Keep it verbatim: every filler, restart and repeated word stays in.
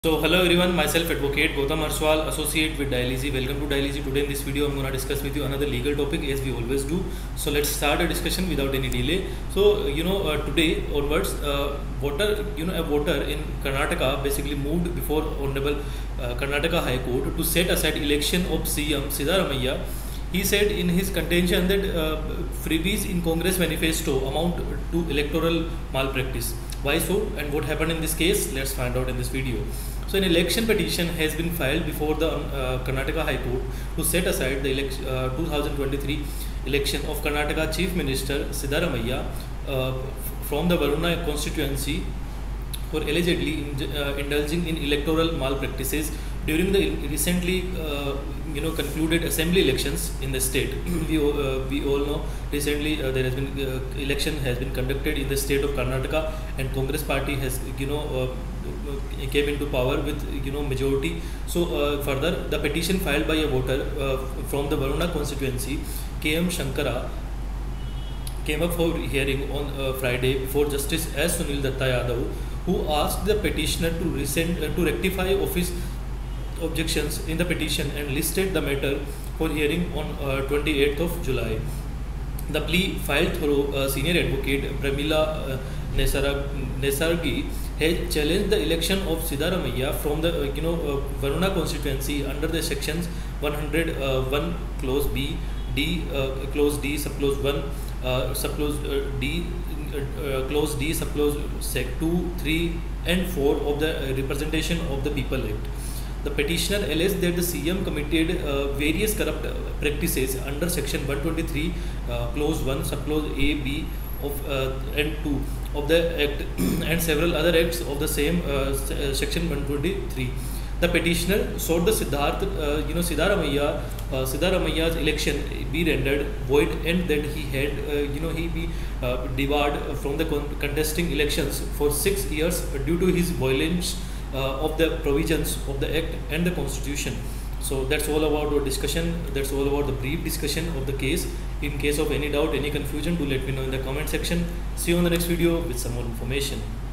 So hello everyone, myself Advocate Gautam Arswal, Associate with Dialyzy. Welcome to Dialyzy. Today in this video I'm going to discuss with you another legal topic as we always do. So let's start a discussion without any delay. So you know uh, today onwards, uh, voter you know a voter in Karnataka basically moved before Honorable uh, Karnataka High Court to set aside election of C M Siddaramaiah. He said in his contention that uh, freebies in Congress manifesto amount to electoral malpractice. Why so and what happened in this case? Let's find out in this video. So an election petition has been filed before the uh, Karnataka High Court to set aside the elect uh, two thousand twenty-three election of Karnataka Chief Minister Siddaramaiah uh, from the Varuna constituency for allegedly in, uh, indulging in electoral malpractices during the recently uh, you know concluded assembly elections in the state. we, uh, we all know recently uh, there has been uh, election has been conducted in the state of Karnataka, and Congress party has you know uh, came into power with you know majority. So uh, further, the petition filed by a voter uh, from the Varuna constituency, K M Shankara, came up for hearing on uh, Friday before Justice S. Sunil Datta Yadav, who asked the petitioner to resend, uh, to rectify office objections in the petition and listed the matter for hearing on uh, twenty-eighth of July. The plea filed through uh, senior advocate Pramila uh, Nesara, Nesargi has challenged the election of Siddaramaiah from the uh, you know uh, Varuna constituency under the sections one hundred one clause B, D uh, clause D, subclause one, uh, subclause uh, D, uh, clause D, subclause sec two, three, and four of the uh, Representation of the People Act. The petitioner alleged that the C M committed uh, various corrupt uh, practices under section one twenty-three, uh, clause one, subclause A, B of uh, and two of the act and several other acts of the same uh, section one twenty-three. The petitioner sought the Siddharth, uh, you know, Siddaramaiah, uh, Siddaramaiah's election be rendered void, and that he had, uh, you know, he be uh, debarred from the con contesting elections for six years due to his violence uh, of the provisions of the Act and the Constitution. So that's all about our discussion. That's all about the brief discussion of the case. In case of any doubt, any confusion, do let me know in the comment section. See you on the next video with some more information.